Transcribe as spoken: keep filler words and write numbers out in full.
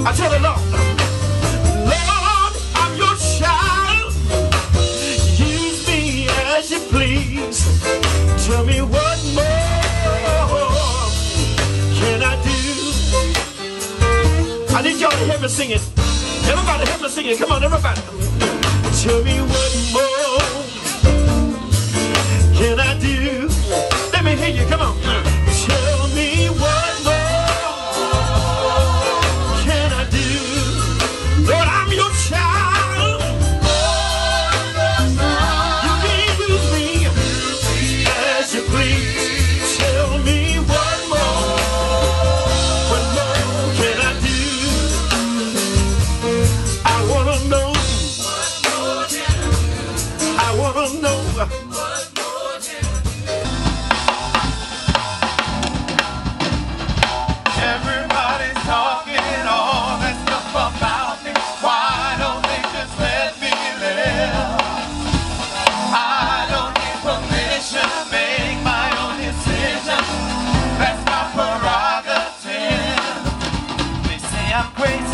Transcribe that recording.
I tell the Lord, Lord, I'm your child. Use me as you please. Tell me what more can I do? I need y'all to help me sing it. Everybody help me sing it. Come on, everybody. Tell me what more can I do? Let me hear you. Come on. Tell me what more can I do? Lord, I'm your child. You can use me as you please. Tell me what more, what more can I do? I wanna know. I wanna know. Everybody's talking all that stuff about me. Why don't they just let me live? I don't need permission to make my own decisions. That's my prerogative. They say I'm crazy.